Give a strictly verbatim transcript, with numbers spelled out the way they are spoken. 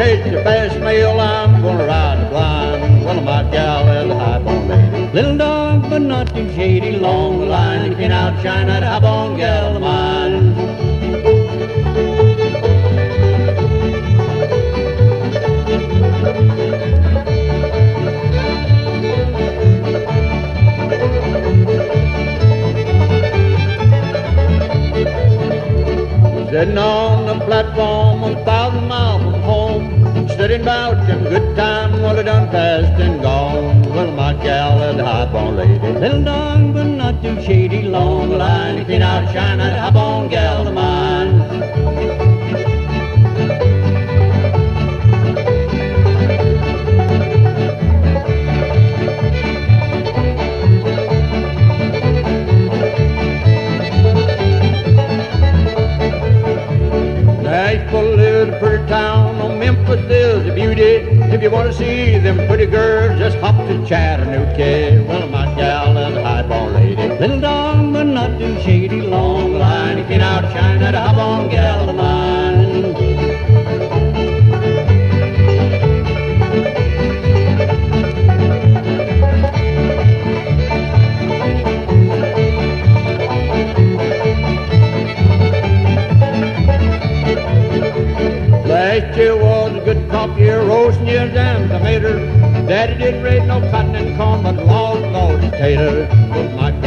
get your fast mail, I'm gonna ride the blind. Well, my gal is a high-born lady. Little dog, but not too shady. Long line, you can outshine that high-born gal of mine. Sitting on the platform a thousand miles from home, studying about them good times, well, they done passed and gone. Well, my gal is a high-born lady. Little dog, but not too shady. Long line, you can't outshine that high-born gal of mine. Nashville is a pretty town, oh, Memphis is a beauty. If you want to see them pretty girls, just hop to Chattanooga. Well, my gal is a high-born lady. Little dog, but not too shady. Long line, you can't outshine that high-born gal of mine. Last year was a good crop year, roasting ears and tomatoes. Daddy didn't raise no cotton and corn, but Lord, Lord, taters. Well, my